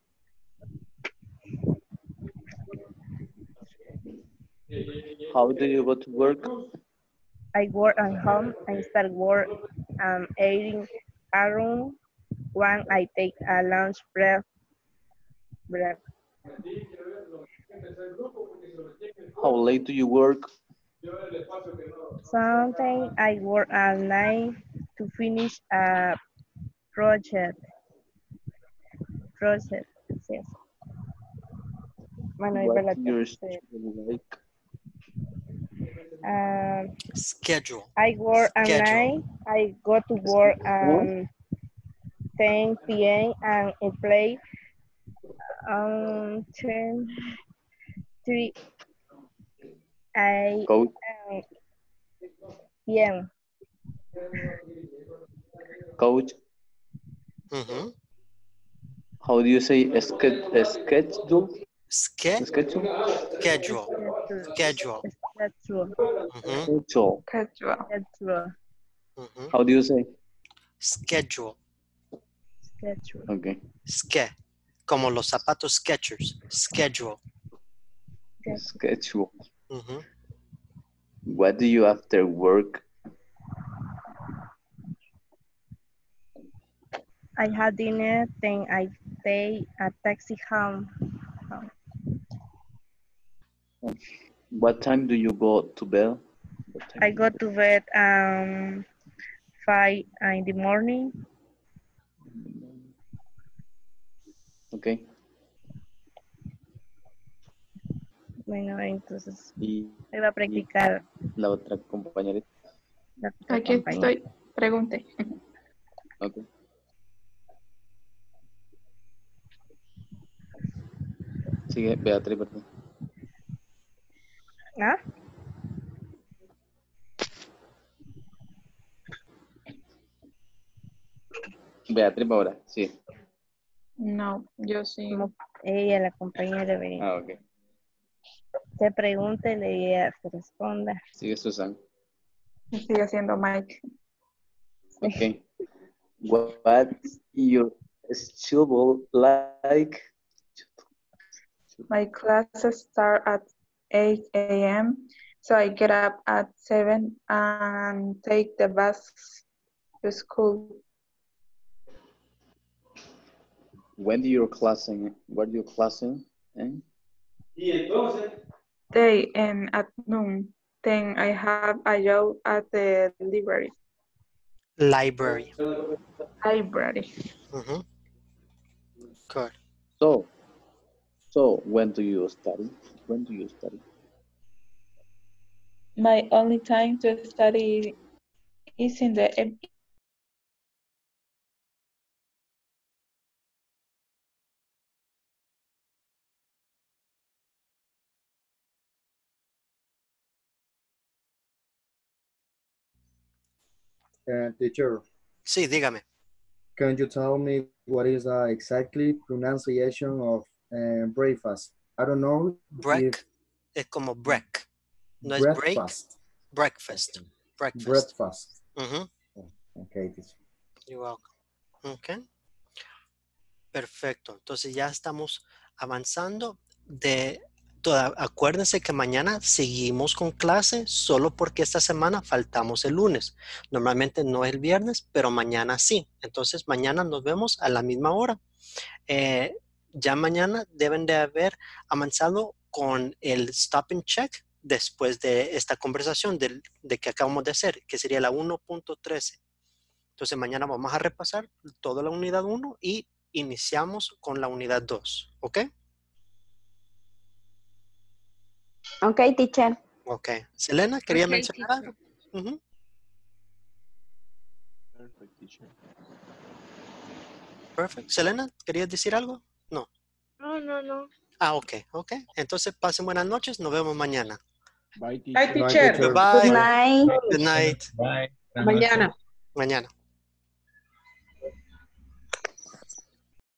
K: How do you go to work?
B: I work at home. I start work um eating around one. I take a lunch break. break.
K: How late do you work?
B: Sometimes I work at night to finish a project. Project. Yes. Bueno, y
K: What's
B: relativo,
K: your
B: sí.
K: schedule like?
B: Um,
A: Schedule.
B: I work at
A: Schedule.
B: night. I go to work um ten p m and I play um ten three I
K: Coach,
B: um, p m
K: coach,
A: Mhm.
K: how do you say sketch, schedule?
A: Ske
K: Schedule?
A: schedule. Schedule.
B: That's true.
A: Mhm.
K: Schedule.
I: Casual.
B: That's true.
A: Mhm.
K: How do you say?
A: Schedule.
B: That's true.
K: Okay.
A: Ske. Como los zapatos Skechers. Schedule.
K: Schedule.
A: Mhm.
K: What do you after work?
B: I had dinner, then I take a taxi home.
K: What time do you go to bed? What time
B: I
K: do
B: go
K: you
B: to bed um five in the morning.
K: Okay.
B: Bueno, entonces
K: Y,
B: voy a practicar.
K: la otra compañerita.
B: La otra
I: Aquí
B: compañera.
I: estoy. Pregunte.
K: Okay. Sigue, Beatriz, perdón.
B: ¿Ah?
K: Beatriz ahora, sí.
I: No, yo sí.
B: Como ella, la compañera de
K: Ah, ok.
B: se pregunte y ella se responda.
K: Sigue Susan.
I: Sigue haciendo Mike.
K: Okay. What's your schedule like?
I: My classes start at eight a m So I get up at seven and take the bus to school.
K: When do your classing? What do you classing? Eh?
I: Day and at noon. Then I have a job at the library.
A: Library.
I: Library.
A: Mhm. Good.
K: So, so when do you study? When do you study?
I: My only time to study is in the
D: uh, teacher,
A: Sí, dígame.
D: can you tell me what is the exactly pronunciation of uh, breakfast? I don't know.
A: Break es como break. No es break.
D: Breakfast.
A: Breakfast. Breakfast.
D: Breakfast.
A: Ujú.
D: Okay, teacher.
A: You're welcome. Okay. Perfecto. Entonces ya estamos avanzando. De toda, acuérdense que mañana seguimos con clase solo porque esta semana faltamos el lunes. Normalmente no el viernes, pero mañana sí. Entonces mañana nos vemos a la misma hora. Eh, ya mañana deben de haber avanzado con el stop and check después de esta conversación de, de que acabamos de hacer, que sería la uno punto trece. Entonces mañana vamos a repasar toda la unidad uno y iniciamos con la unidad dos, ¿ok?
N: Ok, teacher.
A: Ok. Selena, ¿quería
G: Ok,
A: mencionar
G: teacher.
A: algo? Ujú.
H: Perfect, teacher.
A: Perfect. Selena, ¿querías decir algo? No.
B: No, no, no.
A: Ah, ok, ok. Entonces pasen buenas noches, nos vemos mañana.
H: Bye,
G: Bye,
H: teacher.
G: teacher.
A: Goodbye.
N: Good night.
A: Good night.
P: Bye.
G: Mañana.
A: Mañana.